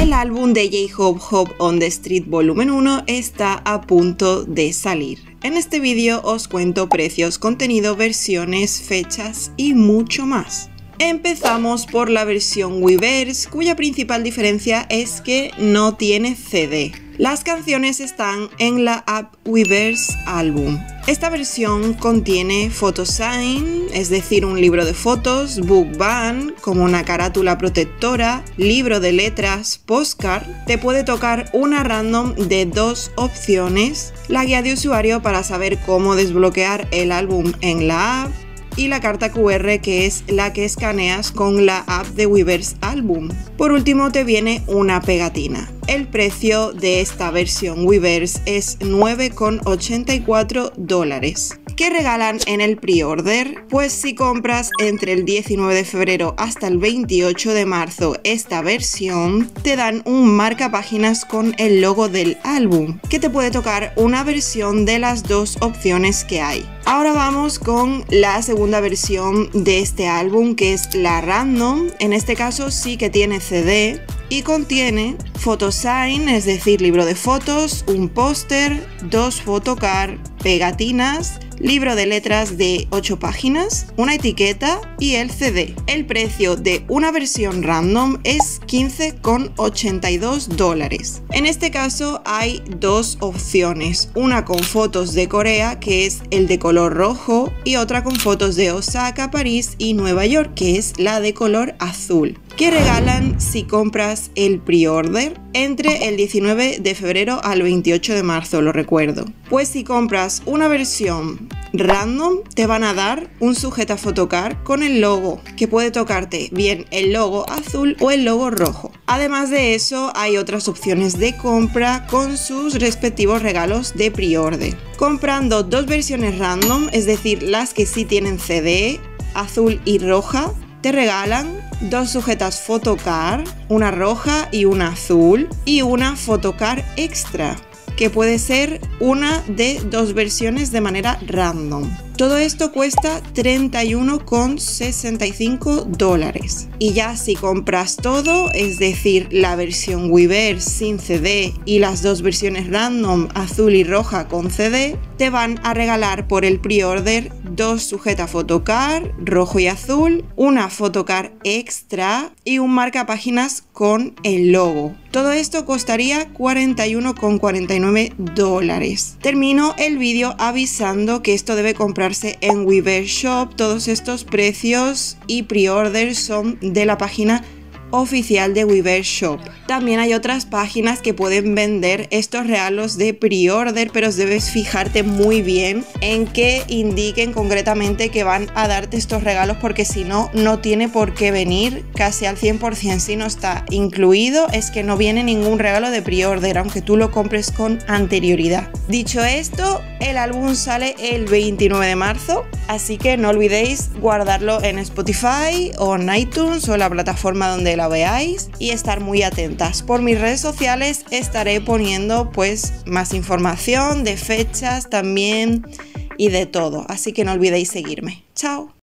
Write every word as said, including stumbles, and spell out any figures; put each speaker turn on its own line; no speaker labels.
El álbum de J-Hope Hope on the Street volumen uno está a punto de salir. En este vídeo os cuento precios, contenido, versiones, fechas y mucho más. Empezamos por la versión Weverse, cuya principal diferencia es que no tiene C D. Las canciones están en la app Weverse Album. Esta versión contiene Photosign, es decir, un libro de fotos, Bookband, como una carátula protectora, libro de letras, postcard. Te puede tocar una random de dos opciones, la guía de usuario para saber cómo desbloquear el álbum en la app, y la carta Q R, que es la que escaneas con la app de Weverse Album. Por último te viene una pegatina. El precio de esta versión Weverse es nueve con ochenta y cuatro dólares. ¿Qué regalan en el pre-order? Pues si compras entre el diecinueve de febrero hasta el veintiocho de marzo esta versión, te dan un marcapáginas con el logo del álbum, que te puede tocar una versión de las dos opciones que hay. Ahora vamos con la segunda versión de este álbum, que es la Random. En este caso sí que tiene C D y contiene Photosign, es decir, libro de fotos, un póster, dos photocard, pegatinas, libro de letras de ocho páginas, una etiqueta y el C D. El precio de una versión random es quince con ochenta y dos dólares. En este caso hay dos opciones, una con fotos de Corea, que es el de color rojo, y otra con fotos de Osaka, París y Nueva York, que es la de color azul. ¿Qué regalan si compras el pre-order? Entre el diecinueve de febrero al veintiocho de marzo, lo recuerdo. Pues si compras una versión random, te van a dar un sujeta photocard con el logo, que puede tocarte bien el logo azul o el logo rojo. Además de eso, hay otras opciones de compra con sus respectivos regalos de pre-order. Comprando dos versiones random, es decir, las que sí tienen C D, azul y roja, te regalan dos sujetas photocard, una roja y una azul, y una photocard extra, que puede ser una de dos versiones de manera random. Todo esto cuesta treinta y uno con sesenta y cinco dólares. Y ya si compras todo, es decir, la versión Weverse sin C D y las dos versiones random azul y roja con C D, te van a regalar por el pre-order dos sujetas photocard rojo y azul, una photocard extra y un marcapáginas con el logo. Todo esto costaría cuarenta y uno con cuarenta y nueve dólares. Termino el vídeo avisando que esto debe comprarse en Weverse Shop. Todos estos precios y pre-orders son de la página oficial de Weverse Shop. También hay otras páginas que pueden vender estos regalos de pre-order, pero debes fijarte muy bien en que indiquen concretamente que van a darte estos regalos, porque si no, no tiene por qué venir casi al cien por cien. Si no está incluido, es que no viene ningún regalo de pre-order, aunque tú lo compres con anterioridad. Dicho esto, el álbum sale el veintinueve de marzo, así que no olvidéis guardarlo en Spotify o en iTunes o la plataforma donde la veáis, y estar muy atentas. Por mis redes sociales estaré poniendo pues más información de fechas también y de todo, así que no olvidéis seguirme. Chao.